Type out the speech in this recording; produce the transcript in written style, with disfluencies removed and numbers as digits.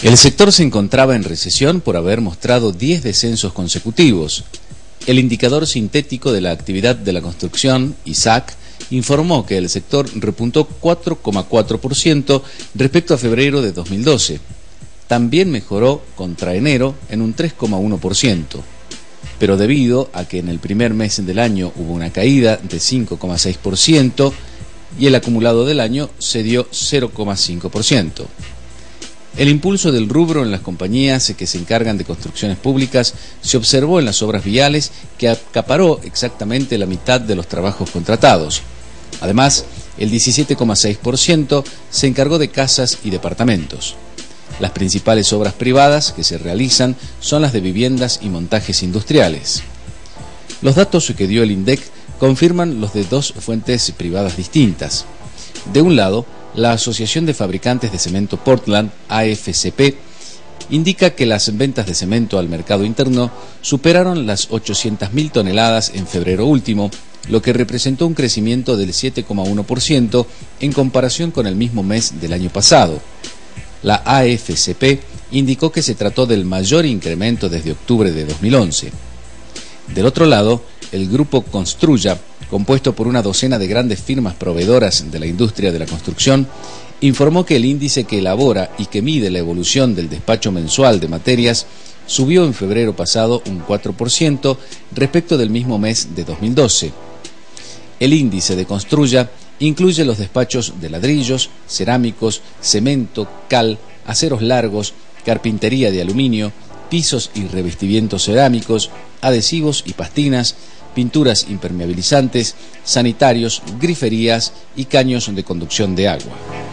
El sector se encontraba en recesión por haber mostrado 10 descensos consecutivos. El indicador sintético de la actividad de la construcción, ISAC, informó que el sector repuntó 4,4% respecto a febrero de 2012. También mejoró contra enero en un 3,1%. Pero debido a que en el primer mes del año hubo una caída de 5,6% y el acumulado del año se dio 0,5%. El impulso del rubro en las compañías que se encargan de construcciones públicas se observó en las obras viales, que acaparó exactamente la mitad de los trabajos contratados. Además, el 17,6% se encargó de casas y departamentos. Las principales obras privadas que se realizan son las de viviendas y montajes industriales. Los datos que dio el INDEC confirman los de dos fuentes privadas distintas. De un lado, la Asociación de Fabricantes de Cemento Portland, AFCP, indica que las ventas de cemento al mercado interno superaron las 800.000 toneladas en febrero último, lo que representó un crecimiento del 7,1% en comparación con el mismo mes del año pasado. La AFCP indicó que se trató del mayor incremento desde octubre de 2011. Del otro lado, el grupo Construya, compuesto por una docena de grandes firmas proveedoras de la industria de la construcción, informó que el índice que elabora y que mide la evolución del despacho mensual de materias subió en febrero pasado un 4% respecto del mismo mes de 2012. El índice de Construya incluye los despachos de ladrillos, cerámicos, cemento, cal, aceros largos, carpintería de aluminio, pisos y revestimientos cerámicos, adhesivos y pastinas, pinturas impermeabilizantes, sanitarios, griferías y caños de conducción de agua.